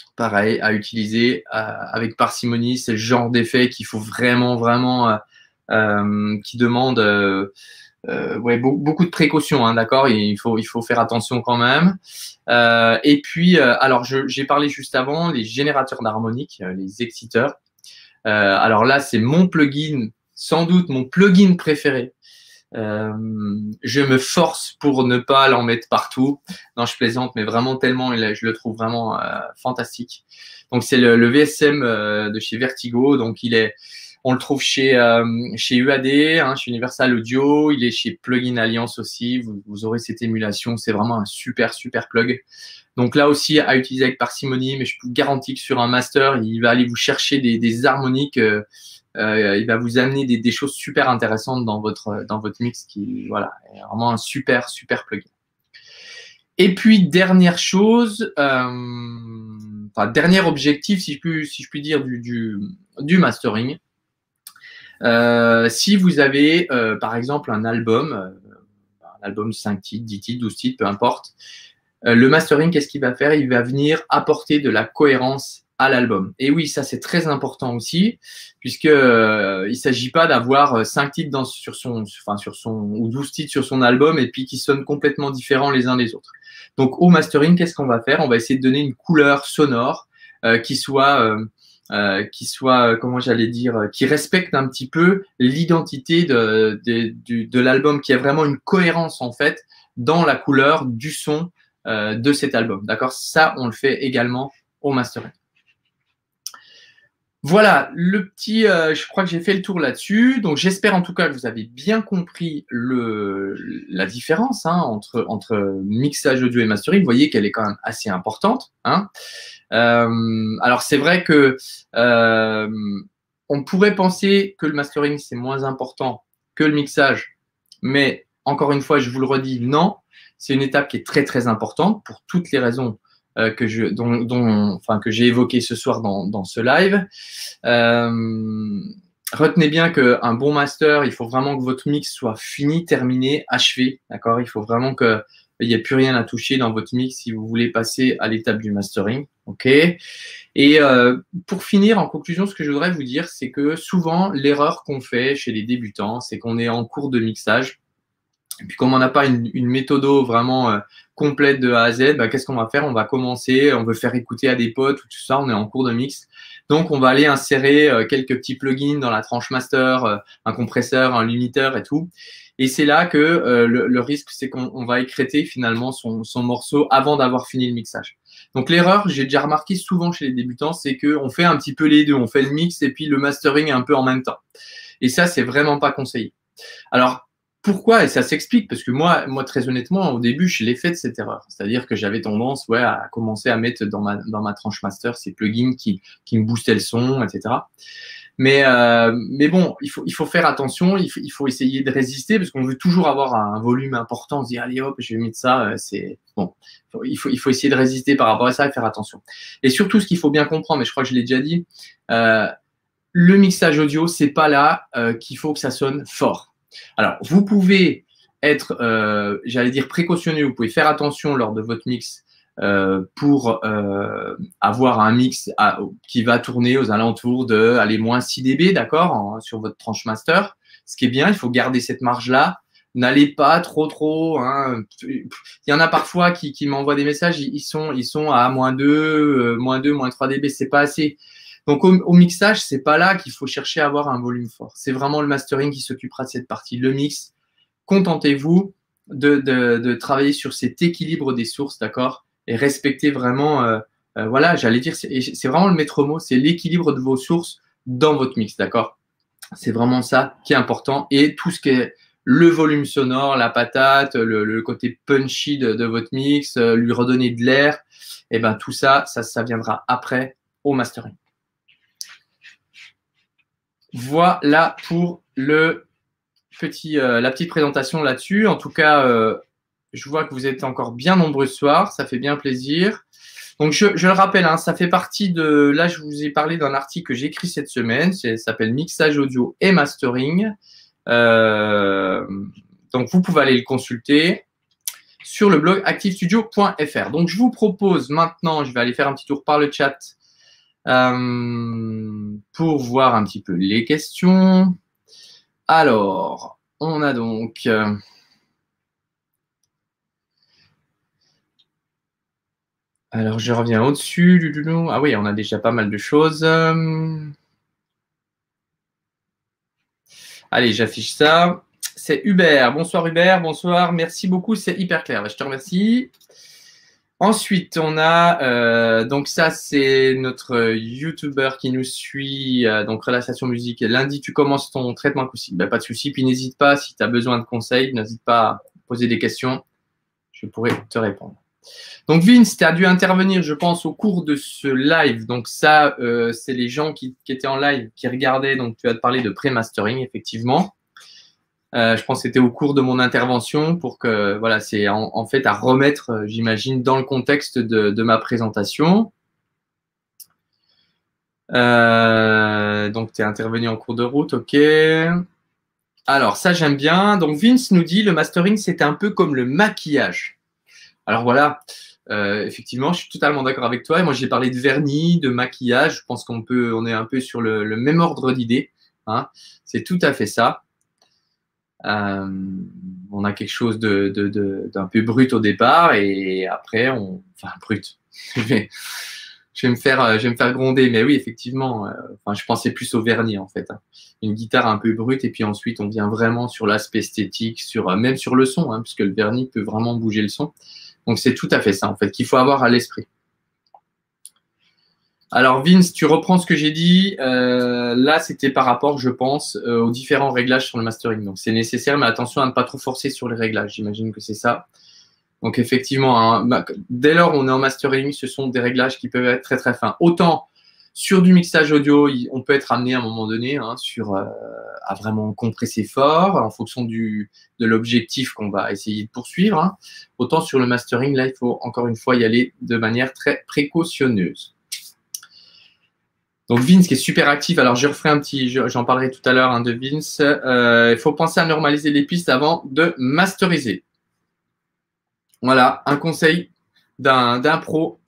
Pareil, à utiliser euh, avec parcimonie. C'est le genre d'effet qu'il faut vraiment, vraiment... Euh, euh, qui demande euh, euh, ouais, be beaucoup de précautions, hein, d'accord. Il faut, il faut faire attention quand même. Euh, et puis, euh, alors, j'ai parlé juste avant, les générateurs d'harmonique, euh, les exciteurs. Euh, alors là, c'est mon plugin, sans doute mon plugin préféré. Euh, je me force pour ne pas l'en mettre partout. Non, je plaisante, mais vraiment tellement, je le trouve vraiment euh, fantastique. Donc, c'est le, le V S M euh, de chez Vertigo. Donc, il est, on le trouve chez, euh, chez U A D, hein, chez Universal Audio. Il est chez Plugin Alliance aussi. Vous, vous aurez cette émulation. C'est vraiment un super, super plug. Donc là aussi, à utiliser avec parcimonie, mais je vous garantis que sur un master, il va aller vous chercher des, des harmoniques. Euh, Euh, il va vous amener des, des choses super intéressantes dans votre, dans votre mix qui, voilà, est vraiment un super, super plugin. Et puis, dernière chose, euh, enfin, dernier objectif, si je puis, si je puis dire, du, du, du mastering. Euh, si vous avez, euh, par exemple, un album, euh, un album de cinq titres, dix titres, douze titres, peu importe, euh, le mastering, qu'est-ce qu'il va faire? Il va venir apporter de la cohérence à l'album. Et oui, ça c'est très important aussi, puisque euh, il s'agit pas d'avoir cinq titres dans, sur son, enfin sur son ou douze titres sur son album et puis qui sonnent complètement différents les uns des autres. Donc au mastering, qu'est-ce qu'on va faire? On va essayer de donner une couleur sonore euh, qui soit, euh, euh, qui soit, comment j'allais dire, qui respecte un petit peu l'identité de de, de, de l'album, qui a vraiment une cohérence en fait dans la couleur du son euh, de cet album. D'accord? Ça, on le fait également au mastering. Voilà, le petit, euh, je crois que j'ai fait le tour là-dessus. Donc, j'espère en tout cas que vous avez bien compris le, la différence hein, entre, entre mixage audio et mastering. Vous voyez qu'elle est quand même assez importante. Hein. Euh, alors, c'est vrai que euh, on pourrait penser que le mastering, c'est moins important que le mixage. Mais encore une fois, je vous le redis, non. C'est une étape qui est très, très importante pour toutes les raisons Euh, que je, dont, dont, enfin, que j'ai évoqué ce soir dans, dans ce live. Euh, retenez bien qu'un bon master, il faut vraiment que votre mix soit fini, terminé, achevé. D'accord? Il faut vraiment qu'il n'y ait plus rien à toucher dans votre mix si vous voulez passer à l'étape du mastering. OK? Et euh, pour finir, en conclusion, ce que je voudrais vous dire, c'est que souvent, l'erreur qu'on fait chez les débutants, c'est qu'on est en cours de mixage. Et puis, comme on n'a pas une, une méthode vraiment euh, complète de A à Z, bah, qu'est-ce qu'on va faire? On va commencer, on veut faire écouter à des potes ou tout ça, on est en cours de mix. Donc, on va aller insérer euh, quelques petits plugins dans la tranche master, euh, un compresseur, un limiteur et tout. Et c'est là que euh, le, le risque, c'est qu'on va écréter finalement son, son morceau avant d'avoir fini le mixage. Donc, l'erreur, j'ai déjà remarqué souvent chez les débutants, c'est qu'on fait un petit peu les deux. On fait le mix et puis le mastering un peu en même temps. Et ça, c'est vraiment pas conseillé. Alors, pourquoi? Et ça s'explique parce que moi, moi, très honnêtement, au début, je l'ai fait de cette erreur. C'est-à-dire que j'avais tendance ouais, à commencer à mettre dans ma, dans ma tranche master ces plugins qui, qui me boostaient le son, et cetera. Mais, euh, mais bon, il faut, il faut faire attention, il faut, il faut essayer de résister parce qu'on veut toujours avoir un volume important. On se dit, allez hop, je vais mettre ça. C'est bon. Il faut, il faut essayer de résister par rapport à ça et faire attention. Et surtout, ce qu'il faut bien comprendre, et je crois que je l'ai déjà dit, euh, le mixage audio, c'est pas là euh, qu'il faut que ça sonne fort. Alors, vous pouvez être, euh, j'allais dire, précautionneux, vous pouvez faire attention lors de votre mix euh, pour euh, avoir un mix à, qui va tourner aux alentours de, allez, moins six décibels, d'accord, sur votre tranche master. Ce qui est bien, il faut garder cette marge-là. N'allez pas trop, trop. Hein. Il y en a parfois qui, qui m'envoient des messages, ils sont, ils sont à moins deux, euh, moins deux, moins trois décibels, c'est pas assez. Donc, au, au mixage, c'est pas là qu'il faut chercher à avoir un volume fort. C'est vraiment le mastering qui s'occupera de cette partie. Le mix, contentez-vous de, de, de travailler sur cet équilibre des sources, d'accord? Et respectez vraiment, euh, euh, voilà, j'allais dire, c'est vraiment le maître mot, c'est l'équilibre de vos sources dans votre mix, d'accord? C'est vraiment ça qui est important. Et tout ce qui est le volume sonore, la patate, le, le côté punchy de, de votre mix, euh, lui redonner de l'air, et ben tout ça, ça, ça viendra après au mastering. Voilà pour le petit, euh, la petite présentation là-dessus. En tout cas, euh, je vois que vous êtes encore bien nombreux ce soir. Ça fait bien plaisir. Donc, je, je le rappelle, hein, ça fait partie de… Là, je vous ai parlé d'un article que j'ai écrit cette semaine. Ça s'appelle « Mixage audio et mastering euh, ». Donc, vous pouvez aller le consulter sur le blog active studio point F R. Donc, je vous propose maintenant, je vais aller faire un petit tour par le chat Euh, pour voir un petit peu les questions. Alors, on a donc… Euh, alors, je reviens au-dessus. Ah oui, on a déjà pas mal de choses. Allez, j'affiche ça. C'est Hubert. Bonsoir Hubert, bonsoir. Merci beaucoup, c'est hyper clair. Je te remercie. Ensuite, on a, euh, donc ça, c'est notre YouTuber qui nous suit, euh, donc Relaxation Musique. Lundi, tu commences ton traitement acoustique. Ben, pas de souci. Puis n'hésite pas, si tu as besoin de conseils, n'hésite pas à poser des questions. Je pourrai te répondre. Donc Vince, tu as dû intervenir, je pense, au cours de ce live. Donc ça, euh, c'est les gens qui, qui étaient en live, qui regardaient. Donc tu as parlé de pré-mastering, effectivement. Euh, je pense que c'était au cours de mon intervention pour que, voilà, c'est en, en fait à remettre, j'imagine, dans le contexte de, de ma présentation. Euh, donc, tu es intervenu en cours de route, ok. Alors, ça, j'aime bien. Donc, Vince nous dit, le mastering, c'est un peu comme le maquillage. Alors, voilà, euh, effectivement, je suis totalement d'accord avec toi. Et moi, j'ai parlé de vernis, de maquillage. Je pense qu'on peut, on est un peu sur le, le même ordre d'idées. Hein. C'est tout à fait ça. Euh, on a quelque chose de, de, de, d'un peu brut au départ et après, on, enfin brut. je, vais, je vais me faire, je vais me faire gronder, mais oui, effectivement. Euh, enfin, je pensais plus au vernis en fait. Hein. Une guitare un peu brute et puis ensuite on vient vraiment sur l'aspect esthétique, sur même sur le son, hein, puisque le vernis peut vraiment bouger le son. Donc c'est tout à fait ça en fait qu'il faut avoir à l'esprit. Alors Vince, tu reprends ce que j'ai dit. Euh, là, c'était par rapport, je pense, euh, aux différents réglages sur le mastering. Donc c'est nécessaire, mais attention à ne pas trop forcer sur les réglages. J'imagine que c'est ça. Donc effectivement, hein, dès lors où on est en mastering, ce sont des réglages qui peuvent être très très fins. Autant sur du mixage audio, on peut être amené à un moment donné hein, sur, euh, à vraiment compresser fort en fonction du, de l'objectif qu'on va essayer de poursuivre. Hein. Autant sur le mastering, là, il faut encore une fois y aller de manière très précautionneuse. Donc Vince qui est super actif, alors je referai un petit, j'en parlerai tout à l'heure hein, de Vince. Euh, il faut penser à normaliser les pistes avant de masteriser. Voilà, un conseil d'un d'un pro.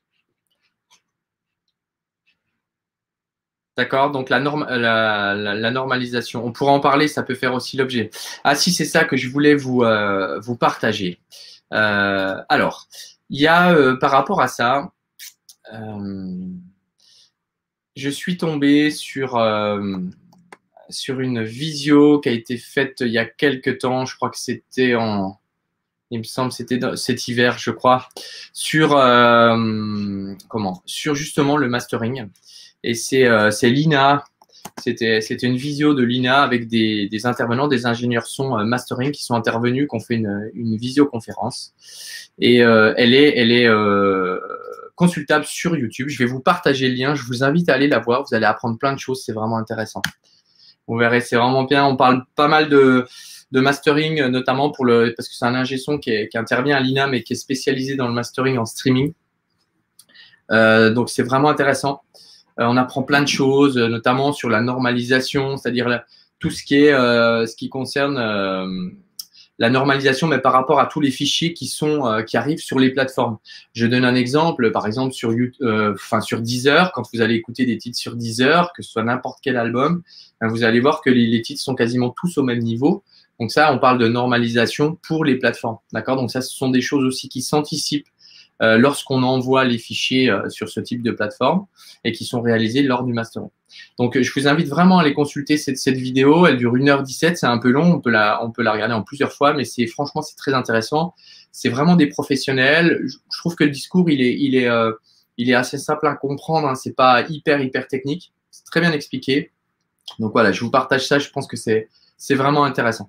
D'accord, donc la, norme, la, la, la normalisation, on pourra en parler, ça peut faire aussi l'objet. Ah si, c'est ça que je voulais vous, euh, vous partager. Euh, alors, il y a euh, par rapport à ça, euh, je suis tombé sur… Euh, sur une visio qui a été faite il y a quelques temps, je crois que c'était en, il me semble c'était cet hiver, je crois, sur euh, comment, sur justement le mastering. Et c'est euh, c'est Lina, c'était c'était une visio de Lina avec des, des intervenants, des ingénieurs son euh, mastering qui sont intervenus, qui ont fait une, une visioconférence. Et euh, elle est elle est euh, consultable sur YouTube. Je vais vous partager le lien. Je vous invite à aller la voir. Vous allez apprendre plein de choses. C'est vraiment intéressant. Vous verrez, c'est vraiment bien. On parle pas mal de, de mastering, notamment pour le, parce que c'est un ingé son qui, est, qui intervient à l'I N A, mais qui est spécialisé dans le mastering en streaming. Euh, donc, c'est vraiment intéressant. Euh, on apprend plein de choses, notamment sur la normalisation, c'est-à-dire tout ce qui est, euh, ce qui concerne euh, la normalisation, mais par rapport à tous les fichiers qui sont, euh, qui arrivent sur les plateformes. Je donne un exemple, par exemple sur YouTube, euh, enfin sur Deezer, quand vous allez écouter des titres sur Deezer, que ce soit n'importe quel album, ben vous allez voir que les, les titres sont quasiment tous au même niveau. Donc ça, on parle de normalisation pour les plateformes, d'accord? Donc ça, ce sont des choses aussi qui s'anticipent euh, lorsqu'on envoie les fichiers euh, sur ce type de plateforme et qui sont réalisés lors du mastering. Donc, je vous invite vraiment à aller consulter cette, cette vidéo. Elle dure une heure dix-sept, c'est un peu long. On peut la, on peut la regarder en plusieurs fois, mais c'est franchement, c'est très intéressant. C'est vraiment des professionnels. Je, je trouve que le discours, il est, il est, euh, il est assez simple à comprendre. Hein. C'est pas hyper, hyper technique. C'est très bien expliqué. Donc voilà, je vous partage ça. Je pense que c'est, c'est vraiment intéressant.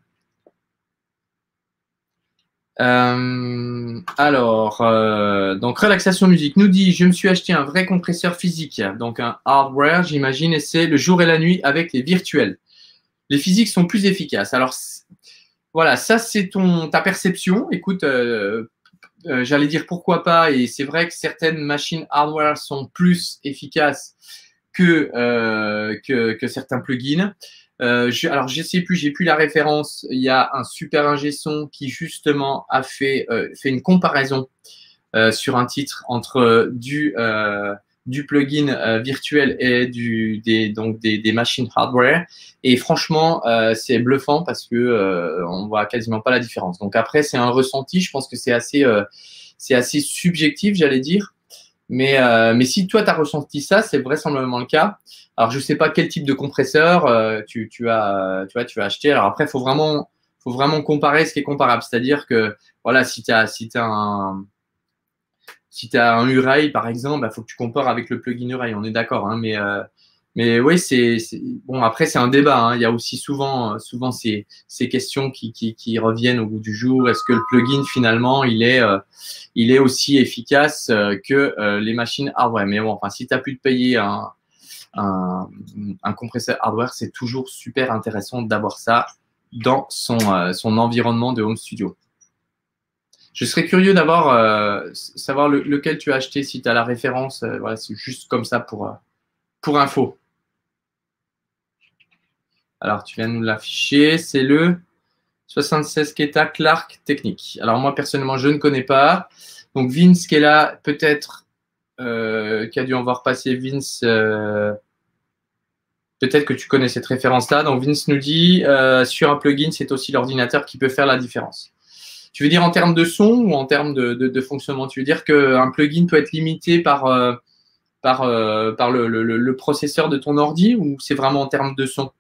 Euh, alors, euh, donc Relaxation Musique nous dit, je me suis acheté un vrai compresseur physique, donc un hardware, j'imagine, et c'est le jour et la nuit avec les virtuels. Les physiques sont plus efficaces. Alors, voilà, ça c'est ton ta perception. Écoute, euh, euh, j'allais dire pourquoi pas, et c'est vrai que certaines machines hardware sont plus efficaces que, euh, que, que certains plugins. Euh, je, alors, je sais plus, j'ai plus la référence. Il y a un super ingé son qui justement a fait, euh, fait une comparaison euh, sur un titre entre du, euh, du plugin euh, virtuel et du, des, donc des, des machines hardware. Et franchement, euh, c'est bluffant parce que euh, on voit quasiment pas la différence. Donc après, c'est un ressenti. Je pense que c'est assez, euh, c'est assez subjectif, j'allais dire. Mais, euh, mais si toi, tu as ressenti ça, c'est vraisemblablement le cas. Alors, je sais pas quel type de compresseur euh, tu, tu, as, tu, vois, tu as acheté. Alors après, il faut vraiment, faut vraiment comparer ce qui est comparable. C'est-à-dire que, voilà, si tu as, si tu as un si tu as un U-Rail, par exemple, il bah, faut que tu compares avec le plugin U-Rail, on est d'accord. Hein, mais, euh, mais oui, c'est bon. Après, c'est un débat. Hein, il y a aussi souvent, souvent ces, ces questions qui, qui, qui reviennent au bout du jour. Est-ce que le plugin, finalement, il est, euh, il est aussi efficace euh, que euh, les machines hardware? Mais bon, enfin, si tu as pu te payer un, un, un compresseur hardware, c'est toujours super intéressant d'avoir ça dans son, euh, son environnement de home studio. Je serais curieux d'avoir euh, savoir le, lequel tu as acheté, si tu as la référence. Euh, voilà, c'est juste comme ça pour, euh, pour info. Alors, tu viens de nous l'afficher. C'est le soixante-seize Keta Clark Technique. Alors, moi, personnellement, je ne connais pas. Donc, Vince qui est là, peut-être, euh, qui a dû en voir passer. Vince, euh, peut-être que tu connais cette référence-là. Donc, Vince nous dit, euh, sur un plugin, c'est aussi l'ordinateur qui peut faire la différence. Tu veux dire en termes de son ou en termes de, de, de fonctionnement? Tu veux dire qu'un plugin peut être limité par, euh, par, euh, par le, le, le processeur de ton ordi, ou c'est vraiment en termes de son?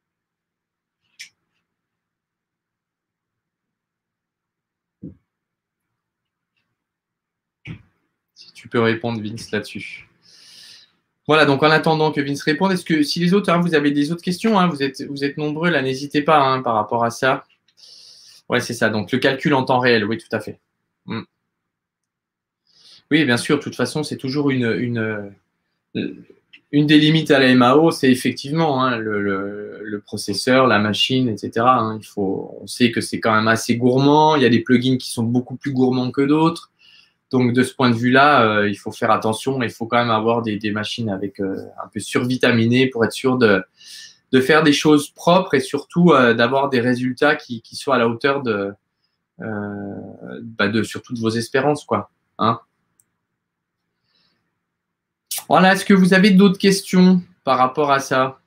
Si tu peux répondre, Vince, là-dessus. Voilà, donc en attendant que Vince réponde, est-ce que si les autres, hein, vous avez des autres questions, hein, vous, êtes, vous êtes nombreux, là, n'hésitez pas hein, par rapport à ça. Ouais, c'est ça. Donc le calcul en temps réel, oui, tout à fait. Mm. Oui, bien sûr, de toute façon, c'est toujours une, une, une des limites à la M A O, c'est effectivement hein, le, le, le processeur, la machine, et cetera. Hein. Il faut, on sait que c'est quand même assez gourmand. Il y a des plugins qui sont beaucoup plus gourmands que d'autres. Donc, de ce point de vue-là, euh, il faut faire attention. Il faut quand même avoir des, des machines avec euh, un peu survitaminées pour être sûr de, de faire des choses propres et surtout euh, d'avoir des résultats qui, qui soient à la hauteur de, euh, bah de surtout de vos espérances, quoi. Hein. Voilà, est-ce que vous avez d'autres questions par rapport à ça?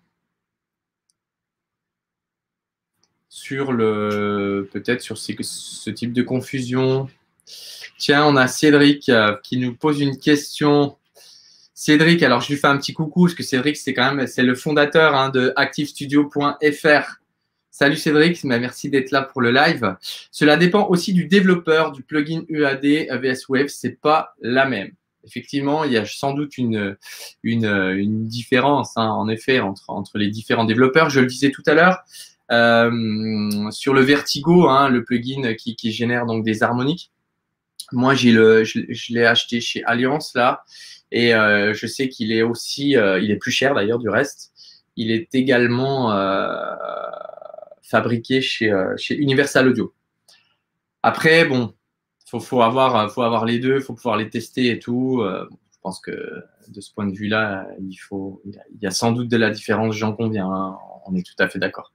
Sur le, peut-être sur ce, ce type de confusion. Tiens, on a Cédric euh, qui nous pose une question. Cédric, alors je lui fais un petit coucou parce que Cédric, c'est quand même, c'est le fondateur hein, de active studio point F R. Salut Cédric, bah, merci d'être là pour le live. Cela dépend aussi du développeur du plugin U A D V S Wave, c'est pas la même. Effectivement, il y a sans doute une, une, une différence, hein, en effet, entre, entre les différents développeurs. Je le disais tout à l'heure, euh, sur le Vertigo, hein, le plugin qui, qui génère donc des harmoniques. Moi, j'ai le, je, je l'ai acheté chez Alliance là, et euh, je sais qu'il est aussi, euh, il est plus cher d'ailleurs du reste. Il est également euh, fabriqué chez, euh, chez Universal Audio. Après, bon, faut, faut avoir, faut avoir les deux, faut pouvoir les tester et tout. Euh, je pense que de ce point de vue-là, il faut, il y, a, il y a sans doute de la différence, j'en conviens. Hein, on est tout à fait d'accord.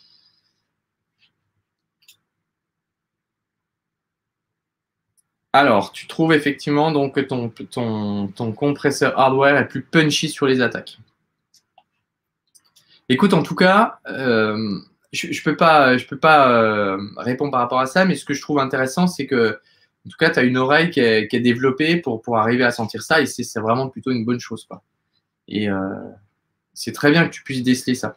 Alors, tu trouves effectivement donc que ton, ton, ton compresseur hardware est plus punchy sur les attaques. Écoute, en tout cas, euh, je ne peux pas, je peux pas euh, répondre par rapport à ça, mais ce que je trouve intéressant, c'est que, en tout cas, tu as une oreille qui est, qui est développée pour, pour arriver à sentir ça, et c'est vraiment plutôt une bonne chose, quoi. Et euh, c'est très bien que tu puisses déceler ça.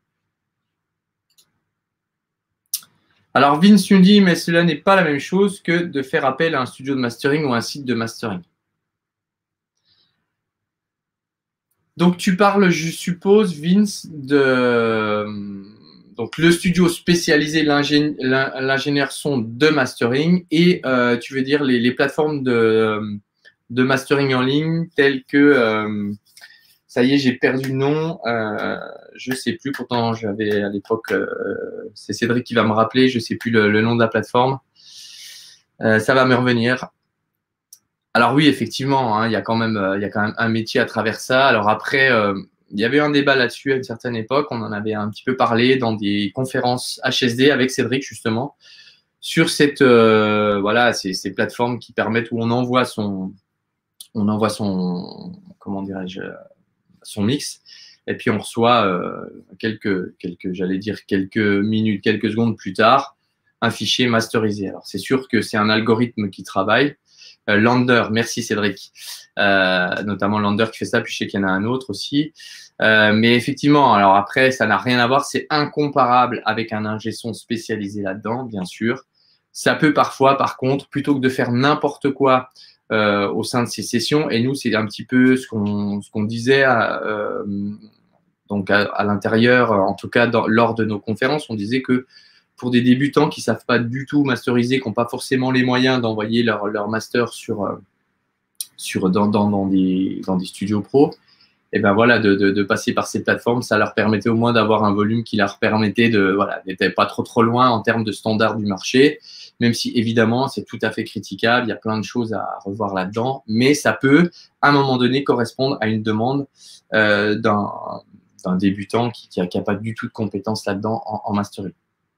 Alors, Vince nous dit, mais cela n'est pas la même chose que de faire appel à un studio de mastering ou un site de mastering. Donc, tu parles, je suppose, Vince, de donc, le studio spécialisé, l'ingénieur son de mastering, et euh, tu veux dire les, les plateformes de, de mastering en ligne telles que, euh, ça y est, j'ai perdu le nom, euh, je ne sais plus, pourtant j'avais à l'époque, euh, c'est Cédric qui va me rappeler, je ne sais plus le, le nom de la plateforme, euh, ça va me revenir. Alors oui, effectivement, hein, il y a quand même, euh, il y a quand même un métier à travers ça. Alors après, euh, il y avait un débat là-dessus à une certaine époque. On en avait un petit peu parlé dans des conférences H S D avec Cédric justement sur cette, euh, voilà, ces, ces plateformes qui permettent où on envoie son on envoie son, comment dirais-je, son mix, et puis on reçoit euh, quelques, quelques j'allais dire quelques minutes, quelques secondes plus tard, un fichier masterisé. Alors c'est sûr que c'est un algorithme qui travaille. Euh, Lander, merci Cédric, euh, notamment Lander qui fait ça, puis je sais qu'il y en a un autre aussi. Euh, mais effectivement, alors après, ça n'a rien à voir, c'est incomparable avec un ingé son spécialisé là-dedans, bien sûr. Ça peut parfois, par contre, plutôt que de faire n'importe quoi euh, au sein de ces sessions, et nous, c'est un petit peu ce qu'on ce qu'on disait à, euh, donc à, à l'intérieur, en tout cas dans, lors de nos conférences, on disait que pour des débutants qui ne savent pas du tout masteriser, qui n'ont pas forcément les moyens d'envoyer leur, leur master sur, euh, sur, dans, dans, dans, des, dans des studios pro, et ben voilà, de, de, de passer par ces plateformes, ça leur permettait au moins d'avoir un volume qui leur permettait de, voilà, d'être pas trop trop loin en termes de standards du marché, même si évidemment c'est tout à fait critiquable, il y a plein de choses à revoir là-dedans, mais ça peut à un moment donné correspondre à une demande euh, d'un, d'un débutant qui n'a qui pas du tout de compétences là-dedans en, en mastering.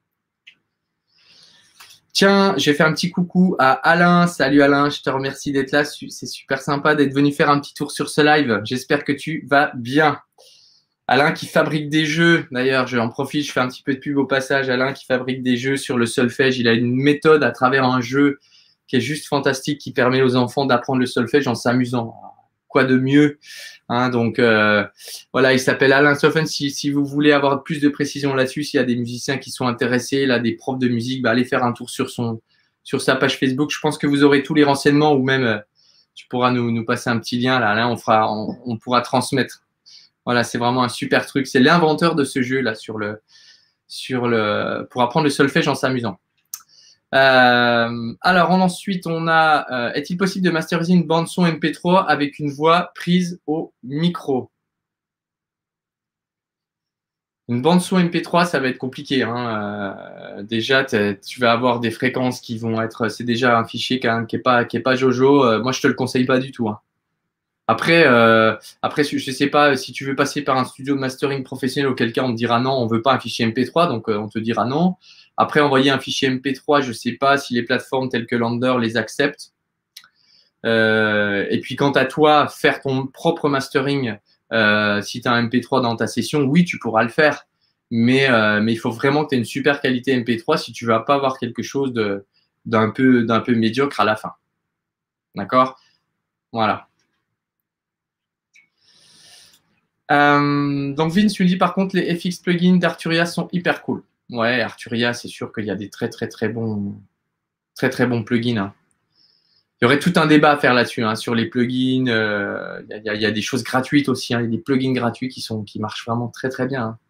Tiens, je vais faire un petit coucou à Alain. Salut Alain, je te remercie d'être là. C'est super sympa d'être venu faire un petit tour sur ce live. J'espère que tu vas bien. Alain qui fabrique des jeux. D'ailleurs, je en profite, je fais un petit peu de pub au passage. Alain qui fabrique des jeux sur le solfège. Il a une méthode à travers un jeu qui est juste fantastique, qui permet aux enfants d'apprendre le solfège en s'amusant. Quoi de mieux, hein, donc euh, voilà, il s'appelle Alain Soffen. Si, si vous voulez avoir plus de précision là-dessus, s'il y a des musiciens qui sont intéressés, là, des profs de musique, bah, allez faire un tour sur son sur sa page Facebook. Je pense que vous aurez tous les renseignements, ou même euh, tu pourras nous, nous passer un petit lien là. Là, on fera, on, on pourra transmettre. Voilà, c'est vraiment un super truc. C'est l'inventeur de ce jeu là sur le sur le pour apprendre le solfège en s'amusant. Euh, alors ensuite on a euh, est-il possible de masteriser une bande son M P trois avec une voix prise au micro? Une bande son M P trois, ça va être compliqué, hein. Euh, déjà tu vas avoir des fréquences qui vont être, c'est déjà un fichier qui n'est pas qui est pas jojo. Euh, moi je te le conseille pas du tout, hein. Après, euh, après, je ne sais pas si tu veux passer par un studio de mastering professionnel, auquel cas on te dira non, on ne veut pas un fichier M P trois, donc euh, on te dira non. Après, envoyer un fichier M P trois, je ne sais pas si les plateformes telles que Lander les acceptent. Euh, et puis, quant à toi, faire ton propre mastering, euh, si tu as un M P trois dans ta session, oui, tu pourras le faire. Mais, euh, mais il faut vraiment que tu aies une super qualité M P trois si tu ne vas pas avoir quelque chose de, d'un peu, d'un peu médiocre à la fin. D'accord? Voilà. Euh, donc Vince lui dit par contre les F X plugins d'Arturia sont hyper cool. Ouais, Arturia, c'est sûr qu'il y a des très très très bons très très bons plugins, hein. Il y aurait tout un débat à faire là-dessus, hein, sur les plugins. Euh, il, y a, il y a des choses gratuites aussi, hein, il y a des plugins gratuits qui sont qui marchent vraiment très très bien, hein.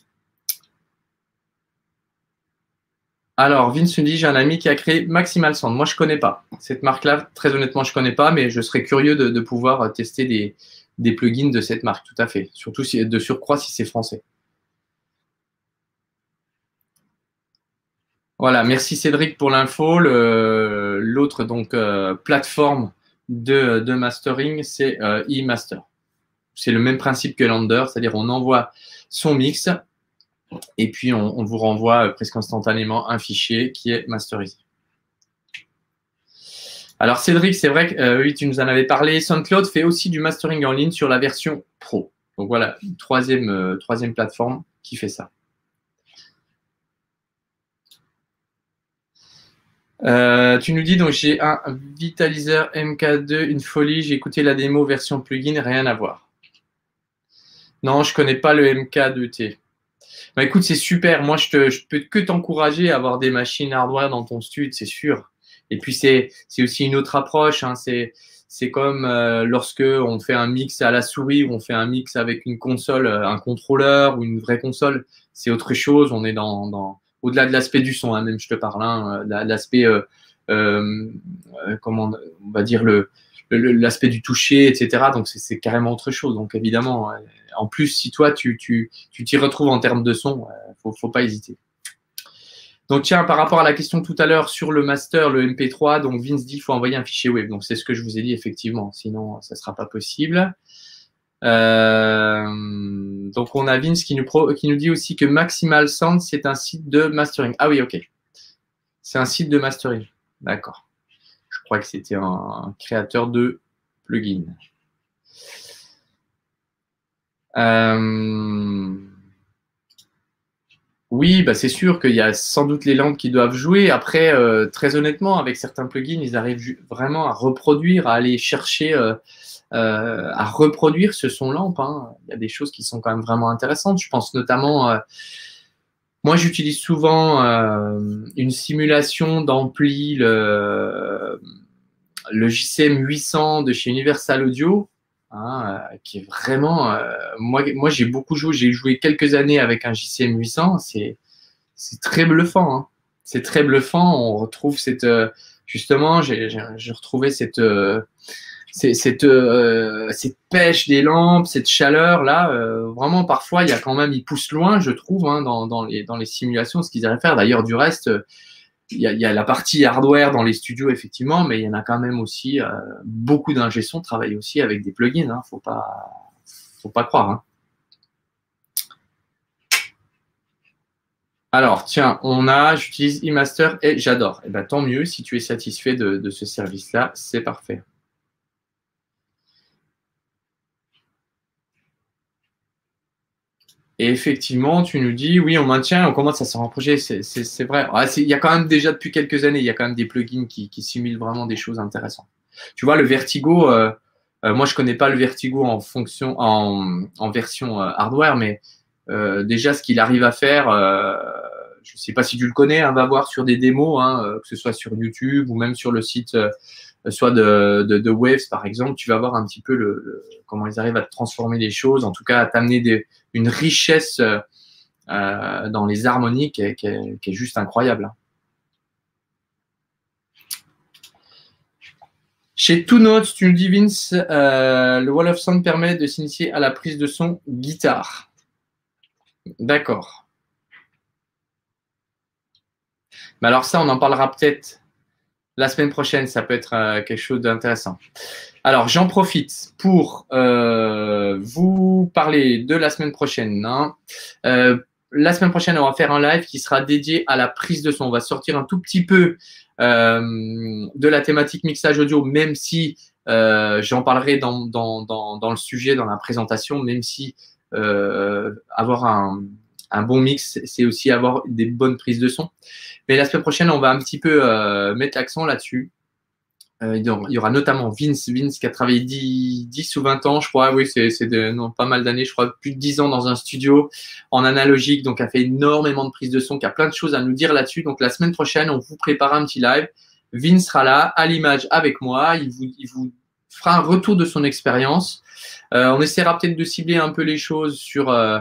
Alors Vince lui dit j'ai un ami qui a créé Maximal Sound. Moi je connais pas cette marque-là, très honnêtement je connais pas, mais je serais curieux de, de pouvoir tester des des plugins de cette marque, tout à fait. Surtout si, de surcroît si c'est français. Voilà, merci Cédric pour l'info. L'autre donc euh, plateforme de, de mastering, c'est euh, eMaster. C'est le même principe que Lander, c'est-à-dire on envoie son mix et puis on, on vous renvoie euh, presque instantanément un fichier qui est masterisé. Alors Cédric, c'est vrai que euh, oui, tu nous en avais parlé. SoundCloud fait aussi du mastering en ligne sur la version Pro. Donc voilà, une troisième, euh, troisième plateforme qui fait ça. Euh, tu nous dis donc j'ai un Vitalizer M K deux, une folie. J'ai écouté la démo version plugin, rien à voir. Non, je connais pas le M K deux T. Bah écoute, c'est super. Moi, je, te, je peux que t'encourager à avoir des machines hardware dans ton studio, c'est sûr. Et puis c'est c'est aussi une autre approche, hein. C'est c'est comme euh, lorsque on fait un mix à la souris ou on fait un mix avec une console, un contrôleur ou une vraie console. C'est autre chose. On est dans dans au-delà de l'aspect du son, hein, même je te parle, hein, l'aspect euh, euh, comment on va dire le l'aspect du toucher, et cetera. Donc c'est carrément autre chose. Donc évidemment, en plus si toi tu tu tu t'y retrouves en termes de son, faut faut pas hésiter. Donc tiens, par rapport à la question tout à l'heure sur le master, le M P trois, donc Vince dit qu'il faut envoyer un fichier web. Donc c'est ce que je vous ai dit effectivement, sinon ça ne sera pas possible. Euh, donc on a Vince qui nous, pro, qui nous dit aussi que Maximal Sound, c'est un site de mastering. Ah oui, ok. C'est un site de mastering. D'accord. Je crois que c'était un créateur de plugin. Euh... Oui, bah c'est sûr qu'il y a sans doute les lampes qui doivent jouer. Après, euh, très honnêtement, avec certains plugins, ils arrivent vraiment à reproduire, à aller chercher, euh, euh, à reproduire ce son lampe. Hein. Il y a des choses qui sont quand même vraiment intéressantes. Je pense notamment, euh, moi j'utilise souvent euh, une simulation d'ampli, le, le J C M huit cents de chez Universal Audio. Hein, euh, qui est vraiment. Euh, moi, moi j'ai beaucoup joué, j'ai joué quelques années avec un J C M huit cents, c'est très bluffant. Hein. C'est très bluffant. On retrouve cette. Euh, justement, j'ai retrouvé cette. Euh, cette, euh, cette pêche des lampes, cette chaleur là. Euh, vraiment, parfois, il y a quand même. Ils poussent loin, je trouve, hein, dans, dans, les, dans les simulations, ce qu'ils arrivent à faire. D'ailleurs, du reste. Il y, a, il y a la partie hardware dans les studios, effectivement, mais il y en a quand même aussi euh, beaucoup d'ingé son travaillent aussi avec des plugins. Hein, faut pas, faut pas croire. Hein. Alors, tiens, on a, j'utilise eMaster et j'adore. Eh ben, tant mieux si tu es satisfait de, de ce service-là, c'est parfait. Et effectivement, tu nous dis, oui, on maintient, on commence à s'en rapprocher, c'est vrai. Ah, il y a quand même déjà depuis quelques années, il y a quand même des plugins qui, qui simulent vraiment des choses intéressantes. Tu vois, le Vertigo, euh, euh, moi je connais pas le Vertigo en fonction, en, en version euh, hardware, mais euh, déjà ce qu'il arrive à faire, euh, je sais pas si tu le connais, hein, va voir sur des démos, hein, euh, que ce soit sur YouTube ou même sur le site euh, soit de, de, de Waves par exemple, tu vas voir un petit peu le, le, comment ils arrivent à transformer les choses, en tout cas à t'amener une richesse euh, dans les harmonies qui est, qui est, qui est juste incroyable. Chez Two Notes, tu nous dis Vince, euh, le Wall of Sound permet de s'initier à la prise de son guitare. D'accord. Mais alors ça, on en parlera peut-être la semaine prochaine, ça peut être euh, quelque chose d'intéressant. Alors, j'en profite pour euh, vous parler de la semaine prochaine. Hein. Euh, la semaine prochaine, on va faire un live qui sera dédié à la prise de son. On va sortir un tout petit peu euh, de la thématique mixage audio, même si euh, j'en parlerai dans, dans, dans, dans le sujet, dans la présentation, même si euh, avoir un, un bon mix, c'est aussi avoir des bonnes prises de son. Mais la semaine prochaine, on va un petit peu euh, mettre l'accent là-dessus. Euh, il y aura notamment Vince, Vince qui a travaillé dix ou vingt ans, je crois, oui, c'est pas mal d'années, je crois, plus de dix ans dans un studio en analogique, donc a fait énormément de prises de son, qui a plein de choses à nous dire là-dessus. Donc la semaine prochaine, on vous prépare un petit live. Vince sera là, à l'image avec moi, il vous, il vous fera un retour de son expérience. Euh, on essaiera peut-être de cibler un peu les choses sur, euh,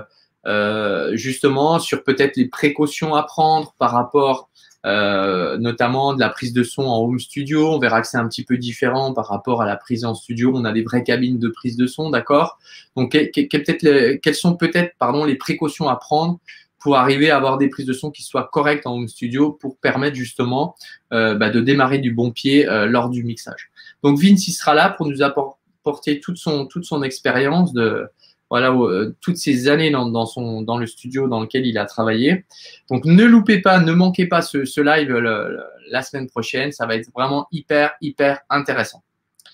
euh, justement, sur peut-être les précautions à prendre par rapport Euh, notamment de la prise de son en home studio. On verra que c'est un petit peu différent par rapport à la prise en studio. On a des vraies cabines de prise de son, d'accord. Donc, que, que, que les, quelles sont peut-être pardon, les précautions à prendre pour arriver à avoir des prises de son qui soient correctes en home studio pour permettre justement euh, bah, de démarrer du bon pied euh, lors du mixage. Donc, Vince, il sera là pour nous apporter toute son, toute son expérience de voilà, euh, toutes ces années dans, dans, son, dans le studio dans lequel il a travaillé. Donc, ne loupez pas, ne manquez pas ce, ce live le, le, la semaine prochaine. Ça va être vraiment hyper, hyper intéressant.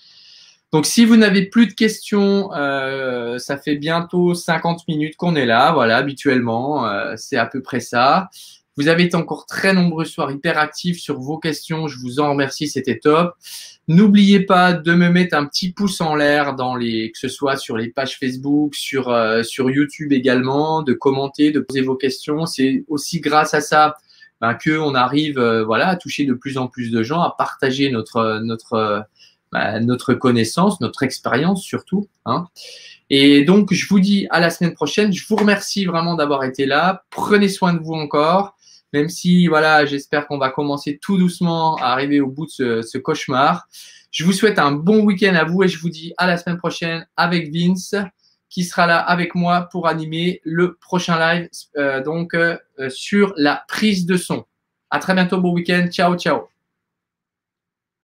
Donc, si vous n'avez plus de questions, euh, ça fait bientôt cinquante minutes qu'on est là. Voilà, habituellement, euh, c'est à peu près ça. Vous avez été encore très nombreux ce soir, hyper actifs sur vos questions. Je vous en remercie, c'était top. N'oubliez pas de me mettre un petit pouce en l'air dans les, que ce soit sur les pages Facebook, sur, euh, sur YouTube également, de commenter, de poser vos questions. C'est aussi grâce à ça ben, qu'on arrive euh, voilà, à toucher de plus en plus de gens, à partager notre, notre, ben, notre connaissance, notre expérience surtout. Hein. Et donc, je vous dis à la semaine prochaine. Je vous remercie vraiment d'avoir été là. Prenez soin de vous encore. Même si, voilà, j'espère qu'on va commencer tout doucement à arriver au bout de ce, ce cauchemar. Je vous souhaite un bon week-end à vous et je vous dis à la semaine prochaine avec Vince qui sera là avec moi pour animer le prochain live euh, donc euh, sur la prise de son. À très bientôt, bon week-end. Ciao, ciao.